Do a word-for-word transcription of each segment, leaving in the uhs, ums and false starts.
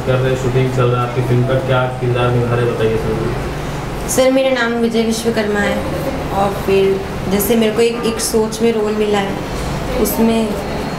कर रहे हैं, शूटिंग चल रहा है आपकी फिल्म का, क्या किरदार निभा रहे बताइए सर। सर मेरा नाम विजय विश्वकर्मा है और फिर जैसे मेरे को एक एक सोच में रोल मिला है, उसमें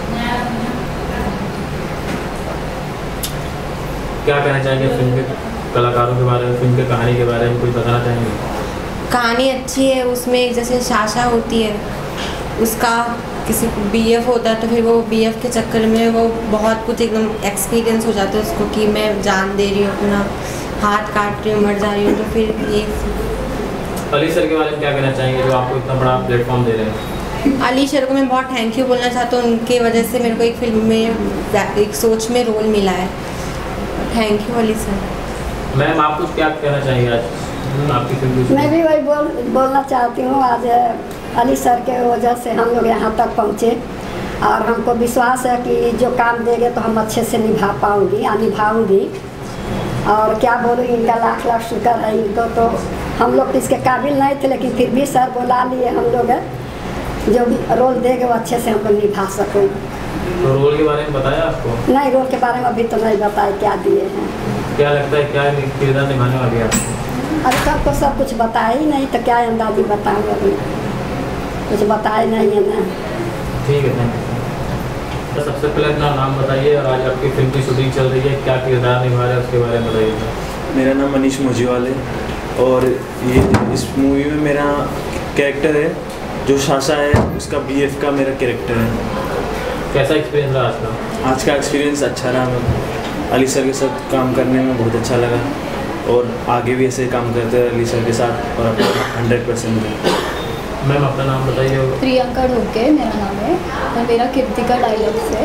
क्या कहना चाहेंगे फिल्म के कलाकारों के बारे में, फिल्म की कहानी के बारे में कुछ बताना चाहेंगे? कहानी अच्छी है। उसमें जैसे साशा होती है, उसका किसी बीएफ होता है तो फिर वो बीएफ के चक्कर में वो बहुत कुछ एकदम एक्सपीरियंस हो जाता है उसको कि मैं जान दे रही हूँ, अपना हाथ काट रही हूँ, मर जा रही हूँ। तो फिर ये अली सर के बारे में क्या कहना चाहेंगे जो आपको इतना बड़ा प्लेटफॉर्म दे रहे हैं? अली सर को मैं बहुत थैंक यू बोलना चाहता हूँ, उनके वजह से मेरे को एक फिल्म में एक सोच में रोल मिला है। Thank you Ali sir. Ma'am आप कुछ क्या कहना चाहेंगे आज आपकी फिल्म? मैं भी वही बोल बोलना चाहती हूँ। आज अली सर के वजह से हम लोग यहाँ तक पहुँचे और हमको विश्वास है कि जो काम देंगे तो हम अच्छे से निभा पाऊँगी या निभाऊँगी। और क्या बोलूँ, इनका लाख लाख शुक्र है। इनको तो हम लोग तो इसके काबिल नहीं थे, लेकिन फिर भी सर बुला लिए हम लोग, जो भी रोल देंगे वो अच्छे से हम लोग निभा सकें। तो रोल के बारे में बताया आपको? नहीं, रोल के बारे में अभी तो नहीं बताया क्या दिए हैं। क्या लगता है क्या किरदार निभाने वाली है आपको? अभी तक तो सब कुछ बताया ही नहीं, तो क्या अंदाजी बताऊँ, अभी कुछ बताया नहीं है ना। ठीक है, थैंक यू। तो सबसे पहले अपना नाम बताइए और आज आपकी फिल्म की शूटिंग चल रही है, क्या किरदार निभा रहे हैं उसके बारे में बताइए। मेरा नाम मनीष मोजीवाल है और ये इस मूवी में मेरा कैरेक्टर है जो साशा है, उसका बीएफ का मेरा कैरेक्टर है। कैसा एक्सपीरियंस रहा आज का? आज का एक्सपीरियंस अच्छा रहा। अली सर के साथ काम करने में बहुत अच्छा लगा और आगे भी ऐसे काम करते हैं अली सर के साथ और अपना हंड्रेड परसेंट। मैम अपना नाम बताइए। प्रियंका ढोके मेरा नाम है और मेरा कीर्तिका डायलॉग से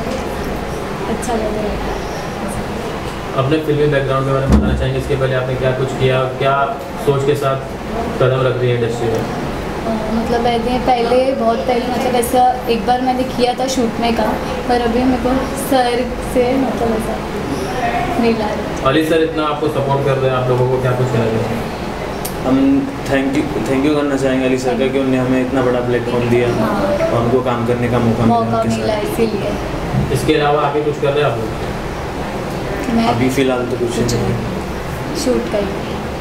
अच्छा लग रहा है। अपने फिल्मी बैकग्राउंड के बारे में बताना चाहेंगे? इसके पहले आपने क्या कुछ किया, क्या सोच के साथ कदम रख रही है इंडस्ट्री में? मतलब ऐसे पहले बहुत पहले मतलब ऐसा एक बार मैंने किया था शूट में काम, पर अभी मेरे को सर से मतलब ऐसा मिला है। अली सर इतना आपको सपोर्ट कर रहे हैं, आप लोगों को क्या कुछ कहना चाहिए? हम थैंक यू थैंक यू करना चाहेंगे अली सर का कि उन्होंने हमें इतना बड़ा प्लेटफॉर्म दिया और उनको काम करने का मौका मौका मिला, इसीलिए। इसके अलावा आगे कुछ कर रहे हैं आप लोग? मैं अभी फ़िलहाल तो कुछ नहीं, शूट कर।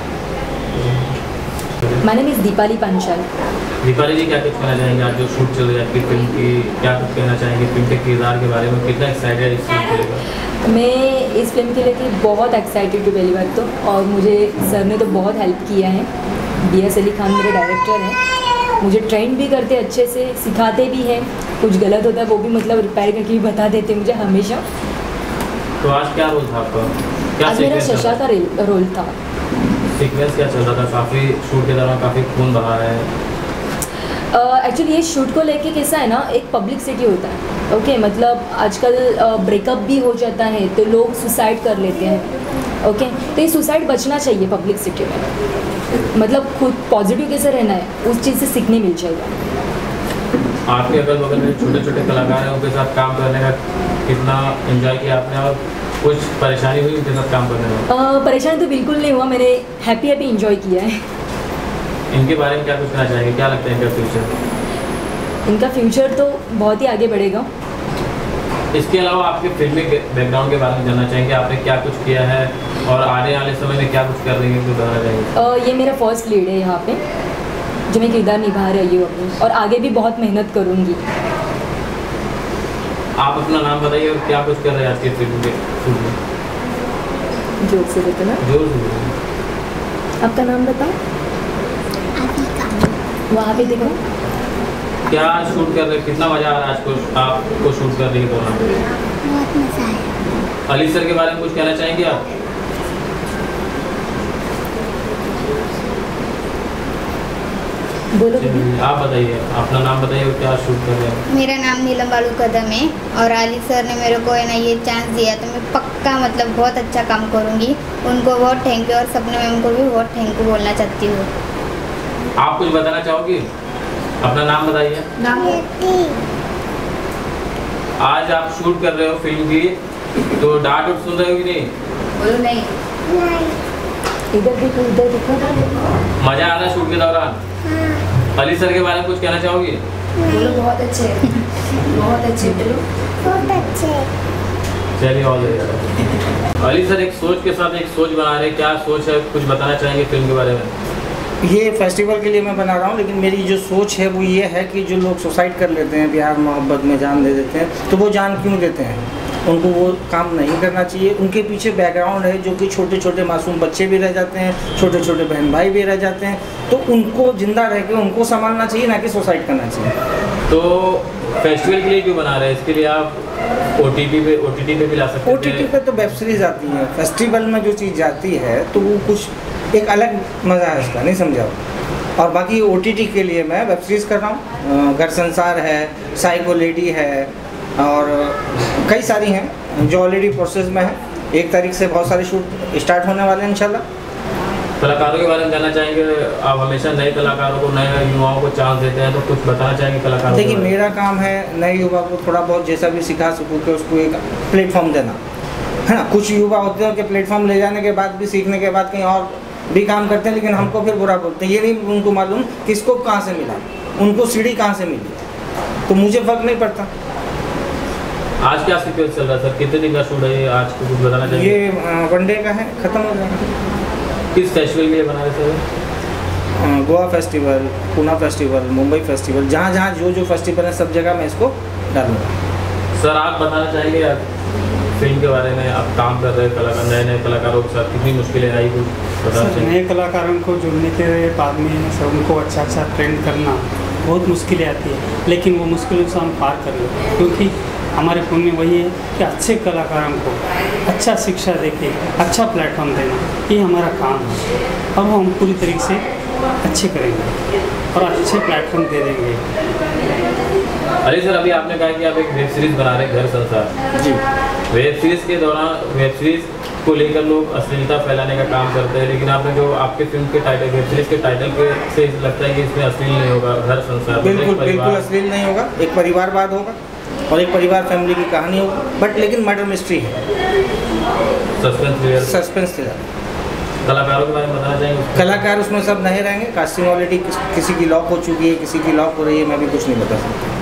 My name is Deepali Panchal. Deepali ji क्या कुछ कहना चाहेंगे आज जो शूट चल रही है आपकी फिल्म की, क्या कुछ कहना चाहेंगे फिल्म के किरदार के बारे में, कितना एक्साइटेड है इस फिल्म के लिए? मैं इस फिल्म के लिए थी बहुत एक्साइटेड टू पहली बात तो, और मुझे सर ने तो बहुत हेल्प किया है। बी एस अली खान मेरे डायरेक्टर हैं, मुझे ट्रेन भी करते अच्छे से, सिखाते भी हैं, कुछ गलत होता है वो भी मतलब रिपेयर करके भी बता देते मुझे हमेशा। तो आज क्या रोल था आपका? क्या आज मेरा शशा का रोल था। सीक्वेंस क्या चल रहा था? काफ़ी शूट के दौरान काफ़ी खून बहा है। एक्चुअली ये शूट को लेके कैसा है ना, एक पब्लिसिटी होता है। ओके okay, मतलब आजकल ब्रेकअप भी हो जाता है तो लोग सुसाइड कर लेते हैं। Okay okay? तो ये सुसाइड बचना चाहिए पब्लिसिटी में, मतलब खुद पॉजिटिव कैसे रहना है उस चीज़ से सीखने मिल जाएगा। आपके अगल बगल में छोटे छोटे कलाकार हैं, उनके साथ काम करने का कितना एंजॉय किया आपने और कुछ परेशानी हुई उनके साथ काम करने में? uh, परेशानी तो बिल्कुल नहीं हुआ, मैंने हैप्पी हैप्पी इंजॉय किया है। इनके बारे में क्या कुछ कहना चाहेंगे? क्या लगता है इनका फ्यूचर? इनका फ्यूचर तो बहुत ही आगे बढ़ेगा। इसके अलावा आपके फिल्मी बैकग्राउंड के बारे में जानना चाहेंगे, आपने क्या कुछ किया है और आने वाले समय में क्या कुछ कर रही है, कुछ बताना चाहेंगे? uh, ये मेरा फर्स्ट लीड है यहाँ पे जो मैं किरदार निभा रही हूँ अपनी, और आगे भी बहुत मेहनत करूँगी। आप अपना नाम बताइए और क्या कुछ कर रहे हैं आज की फिल्म के शूट में? जोर से बताना। जोर से। आपका नाम बताओ। वहाँ पे देखो क्या शूट कर रहे, कितना मजा आ रहा है आज को आपको शूट करने के दौरान? बहुत मजा आया। अली सर के बारे में कुछ कहना चाहेंगे आप? बोलो। आप बताइए, अपना नाम बताइए और क्या शूट कर रहे हैं? मेरा नाम नीलम बालू कदम है और अली सर ने मेरे को है ना ये चांस दिया तो मैं पक्का मतलब बहुत अच्छा काम करूँगी। उनको बहुत थैंक यू और सपने में उनको भी बहुत थैंक यू बोलना चाहती हूँ। आप कुछ बताना चाहोगी? अपना नाम बताइए। नाम आज आप शूट कर रहे हो फिल्म की, तो डांट उठ सुन रहे हो कि नहीं? बोलो नहीं। इधर देखो, इधर देखो। मजा आ रहा है शूट के दौरान? अली सर के बारे में कुछ कहना चाहोगी? बोलो बहुत अच्छे बहुत अच्छे बोलो बहुत अच्छे। चलिए ऑल अली सर, एक सोच के साथ एक सोच बना रहे हैं, क्या सोच है, कुछ बताना चाहेंगे फिल्म के बारे में? ये फेस्टिवल के लिए मैं बना रहा हूँ, लेकिन मेरी जो सोच है वो ये है कि जो लोग सुसाइड कर लेते हैं, प्यार मोहब्बत में जान दे देते हैं, तो वो जान क्यों देते हैं? उनको वो काम नहीं करना चाहिए। उनके पीछे बैकग्राउंड है जो कि छोटे छोटे मासूम बच्चे भी रह जाते हैं, छोटे छोटे बहन भाई भी रह जाते हैं, तो उनको जिंदा रह के उनको संभालना चाहिए, ना कि सुसाइड करना चाहिए। तो फेस्टिवल के लिए क्यों बना रहे हैं? इसके लिए आप ओ टी टी पे ओ टी टी पे भी ला सकते ओ हैं। टी टी पे तो वेब सीरीज आती है, फेस्टिवल में जो चीज़ जाती है तो वो कुछ एक अलग मज़ा है उसका, नहीं समझा। और बाकी ओ टी टी के लिए मैं वेब सीरीज़ कर रहा हूँ, घर संसार है, साइको लेडी है, और कई सारी हैं जो ऑलरेडी प्रोसेस में है। एक तारीख से बहुत सारे शूट स्टार्ट होने वाले हैं इंशाल्लाह। कलाकारों के बारे में जानना चाहेंगे, आप हमेशा नए कलाकारों को, नए युवाओं को चांस देते हैं, तो कुछ बताना चाहेंगे कलाकारों? देखिए, मेरा काम है नए युवा को थोड़ा बहुत जैसा भी सिखा सकूँ कि उसको एक प्लेटफॉर्म देना है ना। कुछ युवा होते हैं कि प्लेटफॉर्म ले जाने के बाद भी, सीखने के बाद कहीं और भी काम करते हैं, लेकिन हमको फिर बुरा बोलते हैं। ये नहीं उनको मालूम कि इसको कहाँ से मिला, उनको सीढ़ी कहाँ से मिली, तो मुझे फर्क नहीं पड़ता। आज क्या सीक्वेंस चल रहा है सर? कितने दिन का शूट है ये? आज को कुछ बताना चाहिए? ये वनडे का है, ख़त्म हो जाएगा। किस फेस्टिवल के लिए बना रहे sir? Goa festival, Pune festival, Mumbai festival, जहाँ जहाँ जो जो फेस्टिवल है सब जगह मैं इसको डालूँगा। सर, आप बताना चाहेंगे यार फिल्म के बारे में? आप काम कर रहे हैं कलाकार, नए नए कलाकारों के साथ, कितनी मुश्किलें आई कुछ बताना चाहिए? नए कलाकारों को जुड़ने के बाद में सब उनको अच्छा अच्छा ट्रेंड करना बहुत मुश्किलें आती है, लेकिन वो मुश्किलों से हम पार कर लेते, क्योंकि हमारे फोन में वही है कि अच्छे कलाकारों को अच्छा शिक्षा देके अच्छा प्लेटफॉर्म देना, ये हमारा काम है, और वो हम पूरी तरीके से अच्छे करेंगे और अच्छे प्लेटफॉर्म दे देंगे। अली सर, अभी आपने कहा कि आप एक वेब सीरीज़ बना रहे हैं, घर संसार जी। वेब सीरीज़ के दौरान वेब सीरीज़ को लेकर लोग अश्लीलता फैलाने का काम करते हैं, लेकिन आपने जो आपके फिल्म के टाइटल, वेब सीरीज़ के टाइटल के से लगता है कि इसमें अश्लील नहीं होगा, घर संसार। बिल्कुल बिल्कुल अश्लील नहीं होगा, एक परिवारवाद होगा और एक परिवार फैमिली की कहानी होगी, बट लेकिन मर्डर मिस्ट्री है, सस्पेंस थ्रिलर। Suspense thriller. कलाकारों के बारे में बताना चाहेंगे? कलाकार उसमें सब नहीं रहेंगे, कास्टिंग ऑलरेडी किसी की लॉक हो चुकी है, किसी की लॉक हो रही है, मैं भी कुछ नहीं बता सकता।